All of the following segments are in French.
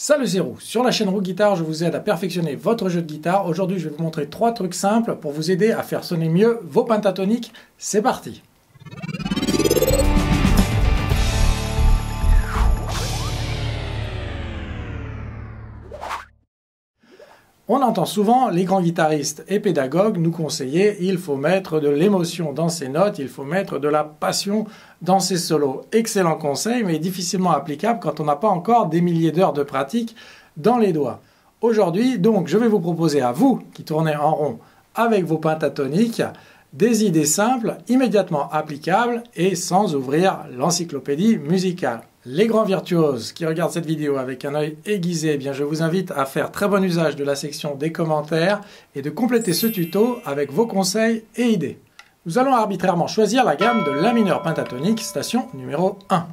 Salut, c'est Roux. Sur la chaîne Roux Guitare, je vous aide à perfectionner votre jeu de guitare. Aujourd'hui, je vais vous montrer 3 trucs simples pour vous aider à faire sonner mieux vos pentatoniques. C'est parti! On entend souvent les grands guitaristes et pédagogues nous conseiller il faut mettre de l'émotion dans ses notes, il faut mettre de la passion dans ses solos. Excellent conseil, mais difficilement applicable quand on n'a pas encore des milliers d'heures de pratique dans les doigts. Aujourd'hui, donc, je vais vous proposer à vous qui tournez en rond avec vos pentatoniques des idées simples, immédiatement applicables et sans ouvrir l'encyclopédie musicale. Les grands virtuoses qui regardent cette vidéo avec un œil aiguisé, eh bien je vous invite à faire très bon usage de la section des commentaires et de compléter ce tuto avec vos conseils et idées. Nous allons arbitrairement choisir la gamme de La mineur pentatonique, station numéro 1.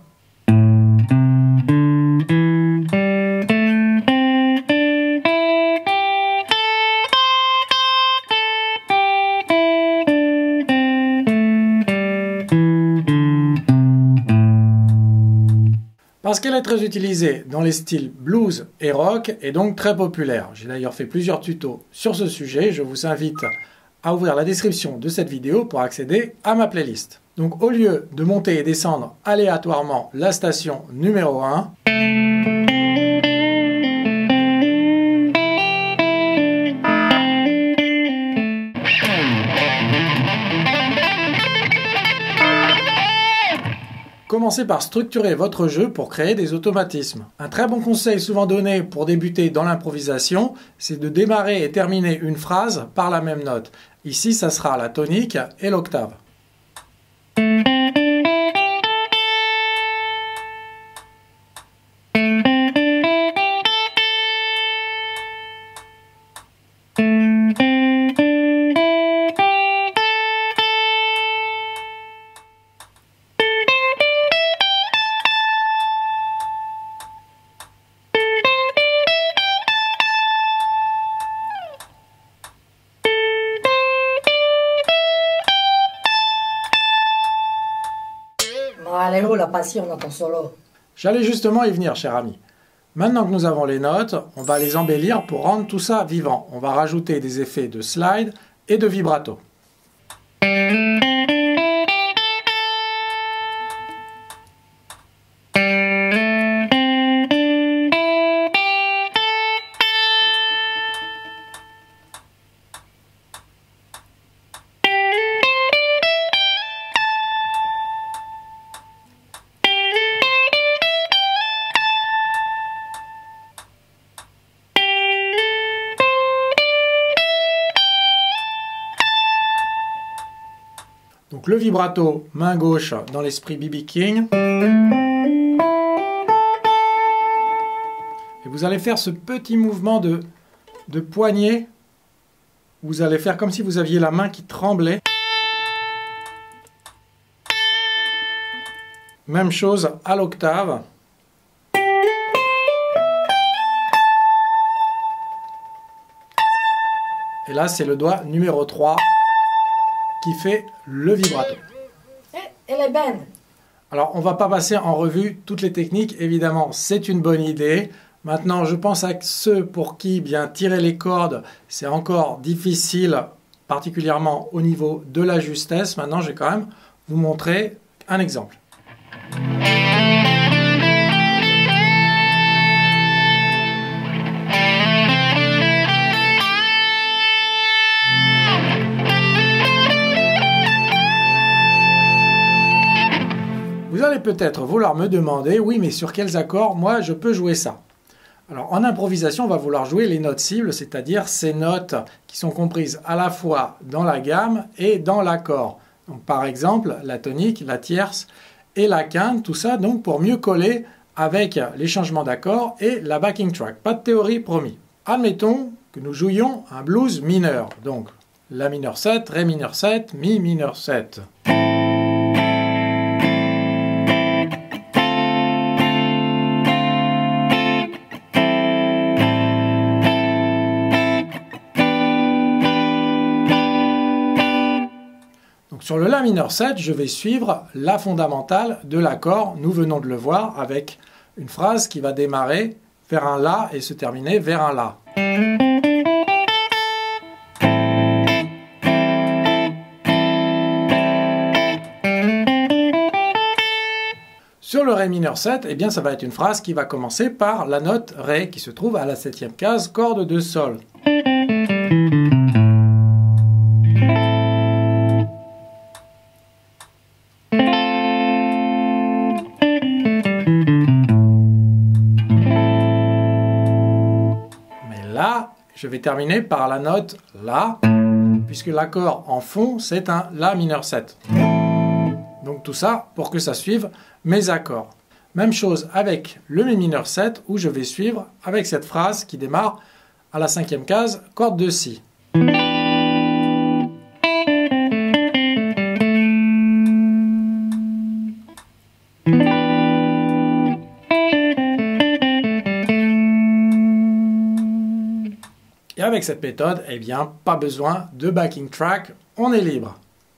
Parce qu'elle est très utilisée dans les styles blues et rock et donc très populaire. J'ai d'ailleurs fait plusieurs tutos sur ce sujet. Je vous invite à ouvrir la description de cette vidéo pour accéder à ma playlist. Donc au lieu de monter et descendre aléatoirement la station numéro 1, commencez par structurer votre jeu pour créer des automatismes. Un très bon conseil souvent donné pour débuter dans l'improvisation, c'est de démarrer et terminer une phrase par la même note. Ici, ça sera la tonique et l'octave. Elle est où la passion dans ton solo? J'allais justement y venir, cher ami. Maintenant que nous avons les notes, on va les embellir pour rendre tout ça vivant. On va rajouter des effets de slide et de vibrato. Donc le vibrato, main gauche dans l'esprit B.B. King. Et vous allez faire ce petit mouvement de poignet. Vous allez faire comme si vous aviez la main qui tremblait. Même chose à l'octave. Et là, c'est le doigt numéro 3. Qui fait le vibrato. Elle est belle. Alors, on ne va pas passer en revue toutes les techniques. Évidemment, c'est une bonne idée. Maintenant, je pense à ceux pour qui bien tirer les cordes, c'est encore difficile, particulièrement au niveau de la justesse. Maintenant, je vais quand même vous montrer un exemple. Vous allez peut-être vouloir me demander, oui, mais sur quels accords, moi, je peux jouer ça? Alors, en improvisation, on va vouloir jouer les notes cibles, c'est-à-dire ces notes qui sont comprises à la fois dans la gamme et dans l'accord. Donc, par exemple, la tonique, la tierce et la quinte, tout ça, donc, pour mieux coller avec les changements d'accords et la backing track. Pas de théorie, promis. Admettons que nous jouions un blues mineur. Donc, la mineur 7, ré mineur 7, mi mineur 7. Sur le La mineur 7, je vais suivre la fondamentale de l'accord. Nous venons de le voir avec une phrase qui va démarrer vers un La et se terminer vers un La. Sur le Ré mineur 7, eh bien, ça va être une phrase qui va commencer par la note Ré qui se trouve à la 7e case, corde de Sol. Mais là, je vais terminer par la note La, puisque l'accord en fond, c'est un La mineur 7. Donc tout ça pour que ça suive mes accords. Même chose avec le Mi mineur 7 où je vais suivre avec cette phrase qui démarre à la 5e case, corde de Si. Et avec cette méthode, eh bien, pas besoin de backing track, on est libre.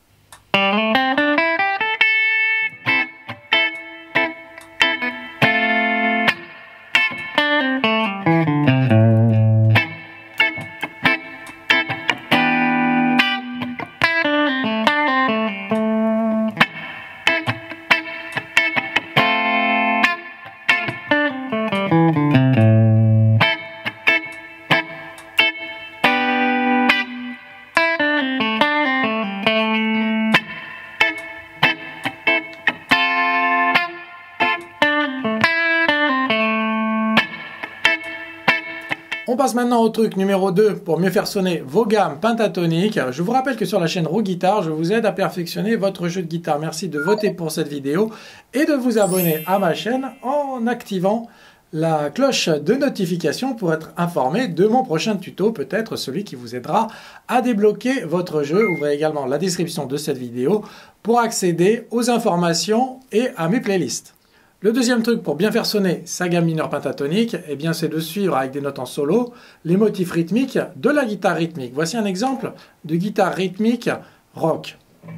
On passe maintenant au truc numéro 2 pour mieux faire sonner vos gammes pentatoniques. Je vous rappelle que sur la chaîne Roux Guitare, je vous aide à perfectionner votre jeu de guitare. Merci de voter pour cette vidéo et de vous abonner à ma chaîne en activant la cloche de notification pour être informé de mon prochain tuto, peut-être celui qui vous aidera à débloquer votre jeu. Ouvrez également la description de cette vidéo pour accéder aux informations et à mes playlists. Le deuxième truc pour bien faire sonner sa gamme mineure pentatonique, eh bien, c'est de suivre avec des notes en solo les motifs rythmiques de la guitare rythmique. Voici un exemple de guitare rythmique rock.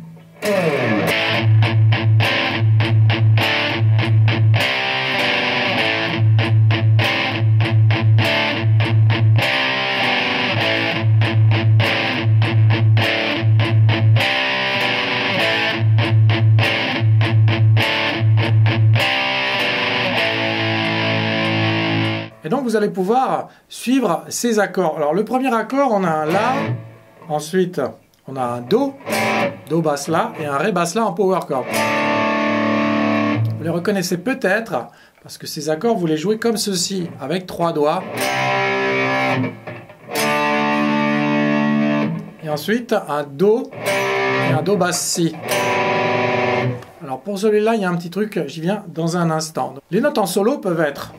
Et donc vous allez pouvoir suivre ces accords. Alors le premier accord, on a un La, ensuite on a un Do, Do basse La et un Ré basse La en power chord. Vous les reconnaissez peut-être parce que ces accords vous les jouez comme ceci, avec 3 doigts. Et ensuite un Do et un Do basse Si. Alors pour celui-là, il y a un petit truc, j'y viens dans un instant. Les notes en solo peuvent être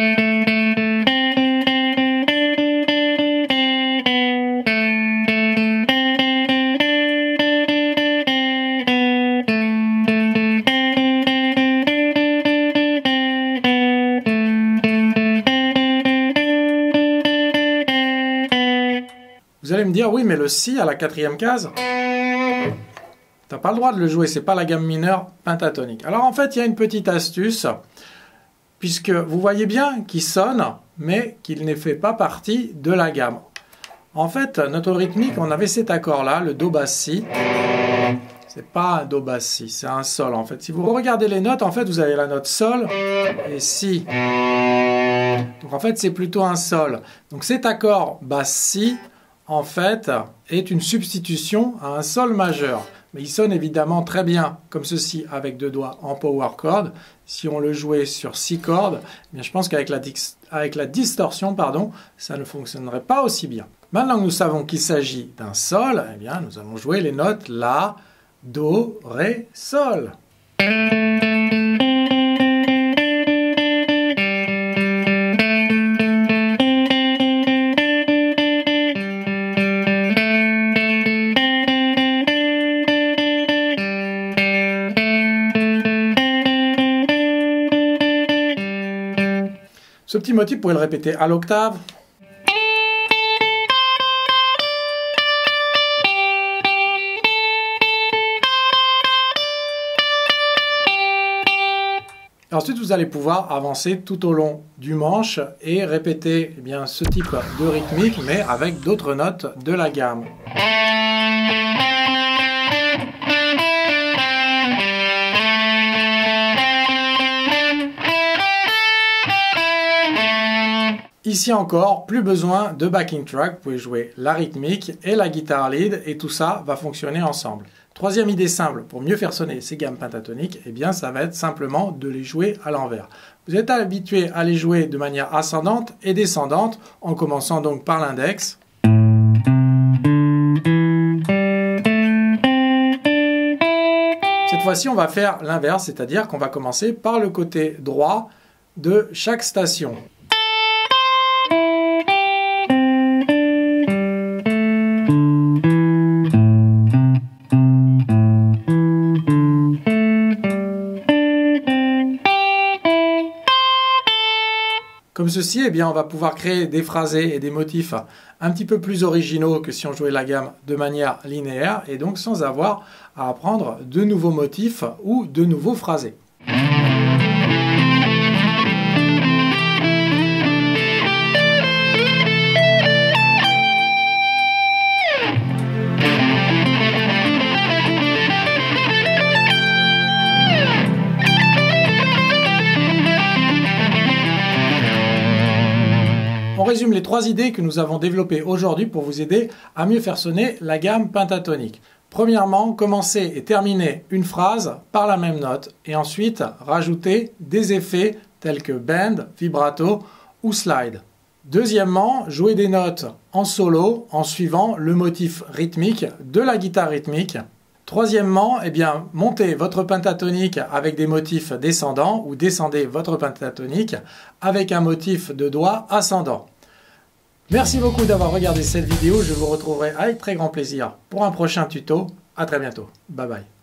Vous allez me dire, oui, mais le Si à la 4e case, t'as pas le droit de le jouer, c'est pas la gamme mineure pentatonique. Alors en fait, il y a une petite astuce, puisque vous voyez bien qu'il sonne, mais qu'il ne fait pas partie de la gamme. En fait, notre rythmique, on avait cet accord-là, le Do basse Si. C'est pas un Do basse Si, c'est un Sol en fait. Si vous regardez les notes, en fait, vous avez la note Sol et Si. Donc en fait, c'est plutôt un Sol. Donc cet accord basse Si, en fait, est une substitution à un Sol majeur. Mais il sonne évidemment très bien, comme ceci, avec 2 doigts en power chord. Si on le jouait sur 6 cordes, eh bien, je pense qu'avec la distorsion, ça ne fonctionnerait pas aussi bien. Maintenant que nous savons qu'il s'agit d'un Sol, eh bien, nous allons jouer les notes La, Do, Ré, Sol. Ce petit motif, vous pouvez le répéter à l'octave. ensuite, vous allez pouvoir avancer tout au long du manche et répéter eh bien, ce type de rythmique, mais avec d'autres notes de la gamme. Ici encore, plus besoin de backing track, vous pouvez jouer la rythmique et la guitare lead et tout ça va fonctionner ensemble. Troisième idée simple pour mieux faire sonner ces gammes pentatoniques, eh bien ça va être simplement de les jouer à l'envers. Vous êtes habitué à les jouer de manière ascendante et descendante en commençant donc par l'index. Cette fois-ci, on va faire l'inverse, c'est-à-dire qu'on va commencer par le côté droit de chaque station. Comme ceci, eh bien, on va pouvoir créer des phrasés et des motifs un petit peu plus originaux que si on jouait la gamme de manière linéaire et donc sans avoir à apprendre de nouveaux motifs ou de nouveaux phrasés. On résume les 3 idées que nous avons développées aujourd'hui pour vous aider à mieux faire sonner la gamme pentatonique. Premièrement, commencer et terminer une phrase par la même note et ensuite rajouter des effets tels que bend, vibrato ou slide. Deuxièmement, jouer des notes en solo en suivant le motif rythmique de la guitare rythmique. Troisièmement, eh bien, montez votre pentatonique avec des motifs descendants ou descendez votre pentatonique avec un motif de doigt ascendant. Merci beaucoup d'avoir regardé cette vidéo. Je vous retrouverai avec très grand plaisir pour un prochain tuto. À très bientôt. Bye bye.